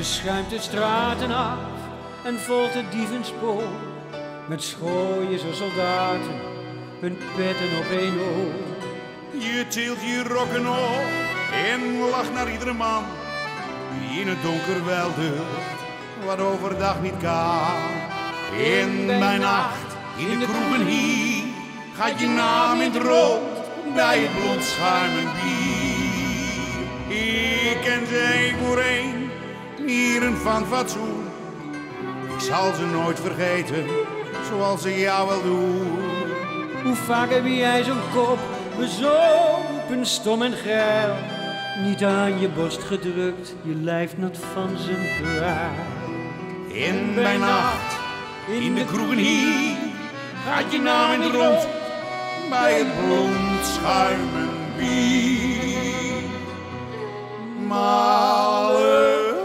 schuimt de straten af en volgt het dievenspoor. Met schooien zo soldaten, hun petten op één oor. Je tilt je rokken op en lacht naar iedere man die in het donker wel durft, wat overdag niet kan. En bij nacht in de kroegen hier gaat je naam in het rood bij het blond schuimend bier. Ik ken ze één voor één, mieren van fatsoen. Ik zal ze nooit vergeten, zoals ze jou wel doen. Hoe vaak heb jij zo'n kop bezopen, stom en geil, niet aan je borst gedrukt, je lijf nat van zijn kruil. En bij nacht in de kroegen hier gaat je naam in het rond bij het blond schuimend bier. Malle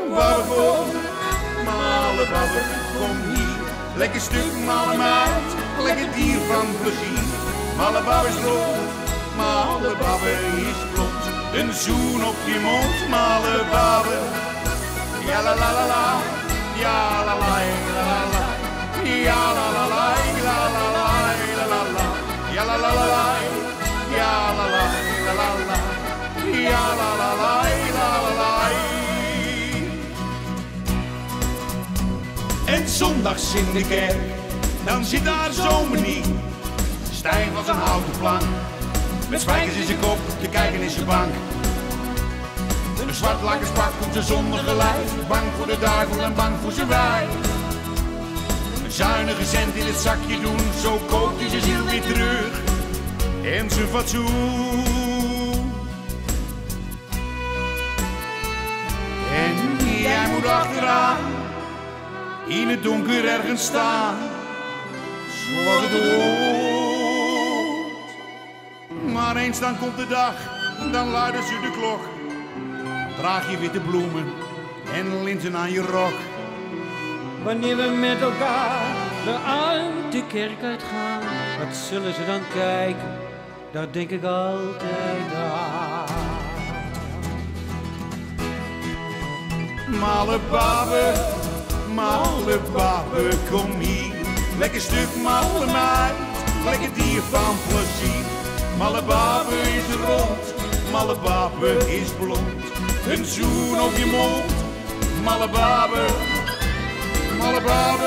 babber, kom hier. Lekker stuk malle meid, lekker dier van plezier. Malle babber is rood, malle babber is blond. Een zoen op je mond, malle babber. Ja la la la la, ja la la la la. Ja la la la, la la la la la. Ja la la la, ja la la la la. Ja la la la la la. En zondags in de kerk, dan zit daar zo'n meneer, stijf als een houten plank, met spijkers in zijn kop, te kijken in zijn bank. Een zwart lakkerspak op zijn zondige lijf, bang voor de duivel en bang voor zijn wijf. Een zuinige cent in het zakje doen, zo koopt hij zijn ziel weer terug en zijn fatsoen. En jij moet achteraan, in het donker ergens staan, zoals het hoort. Maar eens dan komt de dag, dan luiden ze de klok. Draag je witte bloemen en linten aan je rok. Wanneer we met elkaar uit de kerk uitgaan, wat zullen ze dan kijken, daar denk ik altijd aan. Malle babbe, kom hier. Lekker stuk malle meid, lekker dier van plezier. Malle babbe is rond, malle babbe is blond. Een zoen op je mond, malle babbe. Malle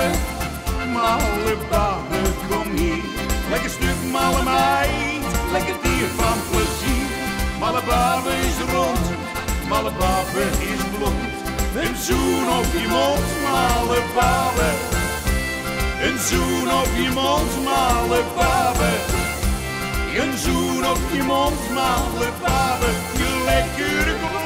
babbe, kom hier. Lekker stuk malle meid, lekker dier van plezier. Malle babbe is rond, malle babbe is blond. Een zoen op je mond, malle babbe. Een zoen op je mond, malle babbe. Een zoen op je mond, malle babbe. Je lekkere